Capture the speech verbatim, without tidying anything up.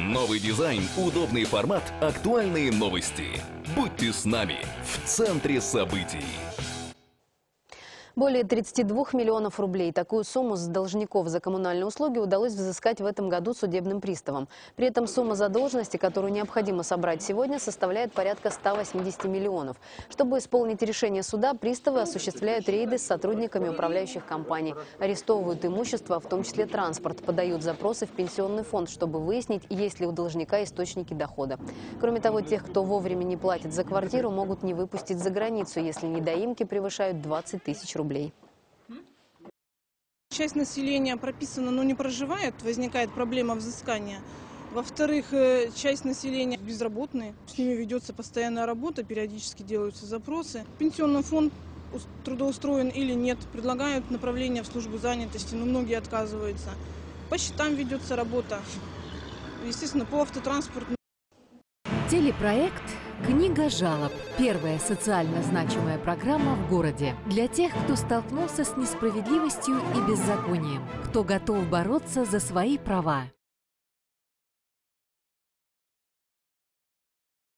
Новый дизайн, удобный формат, актуальные новости. Будьте с нами в центре событий. Более тридцати двух миллионов рублей. Такую сумму с должников за коммунальные услуги удалось взыскать в этом году судебным приставам. При этом сумма задолженности, которую необходимо собрать сегодня, составляет порядка ста восьмидесяти миллионов. Чтобы исполнить решение суда, приставы осуществляют рейды с сотрудниками управляющих компаний, арестовывают имущество, в том числе транспорт, подают запросы в пенсионный фонд, чтобы выяснить, есть ли у должника источники дохода. Кроме того, тех, кто вовремя не платит за квартиру, могут не выпустить за границу, если недоимки превышают двадцать тысяч рублей. Часть населения прописана, но не проживает, возникает проблема взыскания. Во-вторых, часть населения безработные, с ними ведется постоянная работа, периодически делаются запросы. Пенсионный фонд трудоустроен или нет, предлагают направление в службу занятости, но многие отказываются. По счетам ведется работа, естественно, по автотранспорту. Телепроект «Книга жалоб» – первая социально значимая программа в городе. Для тех, кто столкнулся с несправедливостью и беззаконием, кто готов бороться за свои права.